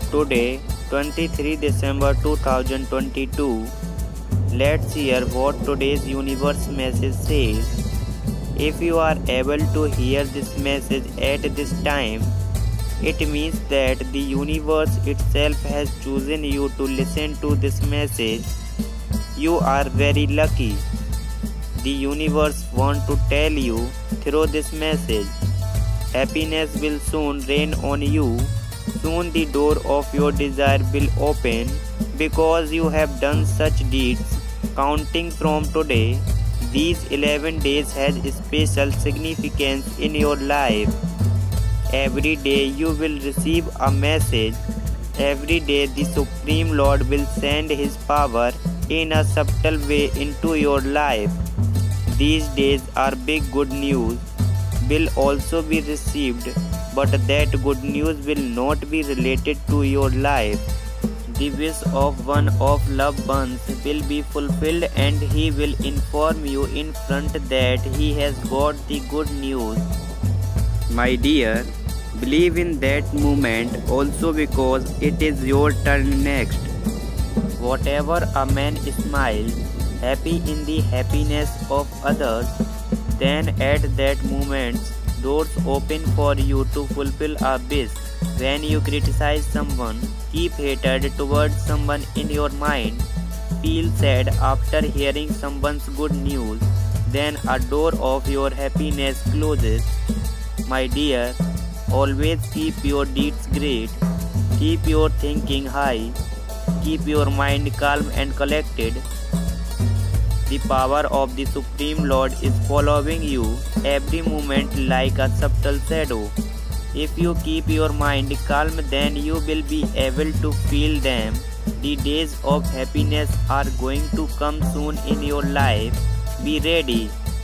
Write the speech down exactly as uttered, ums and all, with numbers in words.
Today, twenty-third December two thousand twenty-two, let's hear what today's universe message says. If you are able to hear this message at this time, it means that the universe itself has chosen you to listen to this message. You are very lucky. The universe wants to tell you through this message. Happiness will soon rain on you. Soon the door of your desire will open because you have done such deeds. Counting from today, these eleven days has special significance in your life. Every day you will receive a message. Every day the Supreme Lord will send His power in a subtle way into your life. These days are big good news will also be received, but that good news will not be related to your life. The wish of one of loved ones will be fulfilled and he will inform you in front that he has got the good news. My dear, believe in that moment also because it is your turn next. Whatever a man smiles, happy in the happiness of others, then at that moment doors open for you to fulfill a wish. When you criticize someone, keep hatred towards someone in your mind, feel sad after hearing someone's good news, then a door of your happiness closes. My dear, always keep your deeds great, keep your thinking high, keep your mind calm and collected. The power of the Supreme Lord is following you every moment like a subtle shadow. If you keep your mind calm, then you will be able to feel them. The days of happiness are going to come soon in your life. Be ready.